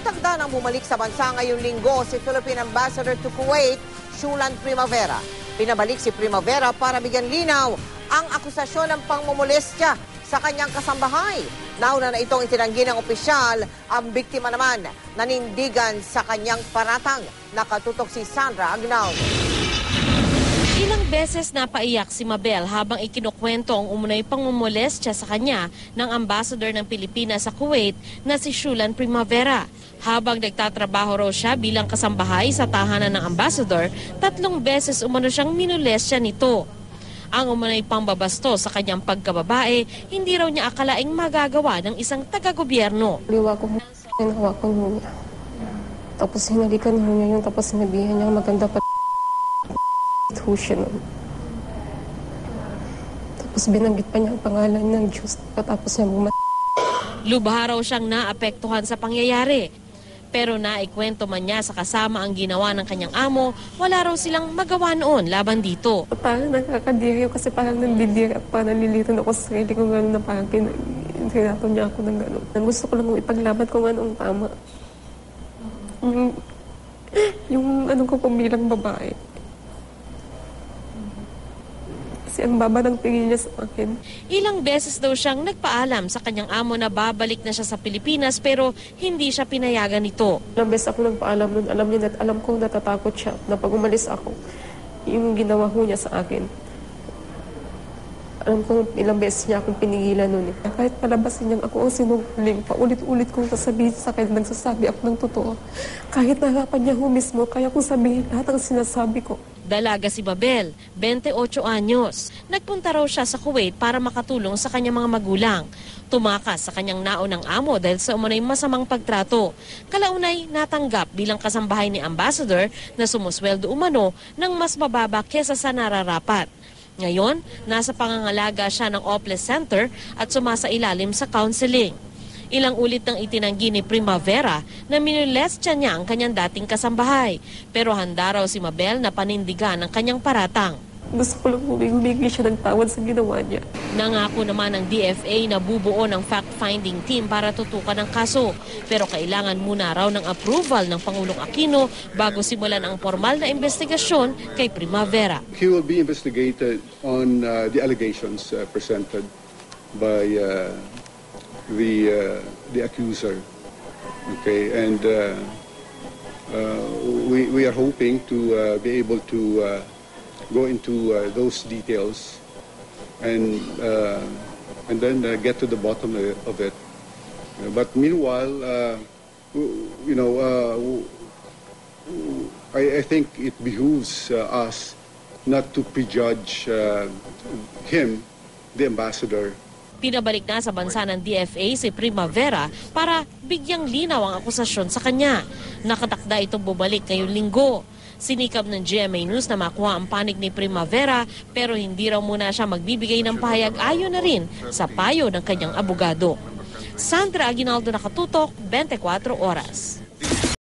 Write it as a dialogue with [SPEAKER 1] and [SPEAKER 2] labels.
[SPEAKER 1] Nakatakda ng bumalik sa bansa ngayong linggo si Philippine Ambassador to Kuwait, Shulan Primavera. Pinabalik si Primavera para bigyan linaw ang akusasyon ng pangmumolestya sa kanyang kasambahay. Nauna na itong itinanggi ng opisyal, ang biktima naman nanindigan sa kanyang paratang. Nakatutok si Sandra Agnaldo.
[SPEAKER 2] Ilang beses napaiyak si Mabel habang ikinukwento ang umunay pangmumolestya sa kanya ng ambassador ng Pilipinas sa Kuwait na si Shulan Primavera. Habang nagtatrabaho raw siya bilang kasambahay sa tahanan ng ambassador, 3 beses umano siyang minolestya nito. Ang umunay pambabasto sa kanyang pagkababae, hindi raw niya akalaing magagawa ng isang taga-gobyerno.
[SPEAKER 3] Liwa ko hinahawakan mo niya. Tapos hinalikan mo niya yun, tapos sinabihan niya maganda pa ho siya nun. Tapos binanggit pa niya ang pangalan ng Diyos patapos niya
[SPEAKER 2] Lubha raw siyang naapektuhan sa pangyayari. Pero naikwento man niya sa kasama ang ginawa ng kanyang amo, wala raw silang magawa noon laban dito.
[SPEAKER 3] Parang nakakadiri kasi parang nandidiri at parang nalilitan ako sa sarili ko gano'n na parang tinato niya ako ng gano'n. Gusto ko lang ipaglaban kung anong tama. Yung ano ko bilang babae. Kasi ang baba ng tingin niya sa akin.
[SPEAKER 2] Ilang beses daw siyang nagpaalam sa kanyang amo na babalik na siya sa Pilipinas pero hindi siya pinayagan nito.
[SPEAKER 3] Ilang beses ako nagpaalam nun, alam ko natatakot siya na pag umalis ako, yung ginawa ko niya sa akin. Alam ko ilang beses niya akong pinigilan nun. Kahit palabasin niya ako ang sinungaling, paulit-ulit kong sasabihin sa akin, nagsasabi ako ng totoo. Kahit naharapan niya ho mismo, kaya kong sabihin lahat ang sinasabi ko.
[SPEAKER 2] Dalaga si Mabel, 28 anyos. Nagpunta raw siya sa Kuwait para makatulong sa kanyang mga magulang. Tumakas sa kanyang naunang amo dahil sa umunay masamang pagtrato. Kalaunay natanggap bilang kasambahay ni Ambassador na sumusweldo umano ng mas mababa kesa sa nararapat. Ngayon, nasa pangangalaga siya ng Oples Center at sumasailalim sa counseling. Ilang ulit nang itinanggi ni Primavera na minolestya niya ang kanyang dating kasambahay. Pero handa raw si Mabel na panindigan ang kanyang paratang.
[SPEAKER 3] Gusto ko lang humingi siya ng tawad sa ginawa niya.
[SPEAKER 2] Nangako naman ng DFA na bubuo ng fact-finding team para tutukan ang kaso. Pero kailangan muna raw ng approval ng Pangulong Aquino bago simulan ang formal na investigasyon kay Primavera.
[SPEAKER 4] He will be investigated on the allegations presented by the accuser. Okay, and we are hoping to be able to go into those details and then get to the bottom of it. But meanwhile, you know, I think it behooves us not to prejudge him, the ambassador.
[SPEAKER 2] Pinabalik na sa bansa ng DFA si Primavera para bigyang linaw ang akusasyon sa kanya. Nakatakda itong bumalik ngayong linggo. Sinikap ng GMA News na makuha ang panig ni Primavera pero hindi raw muna siya magbibigay ng pahayag ayon na rin sa payo ng kanyang abogado. Sandra Aguinaldo, Nakatutok, 24 Oras.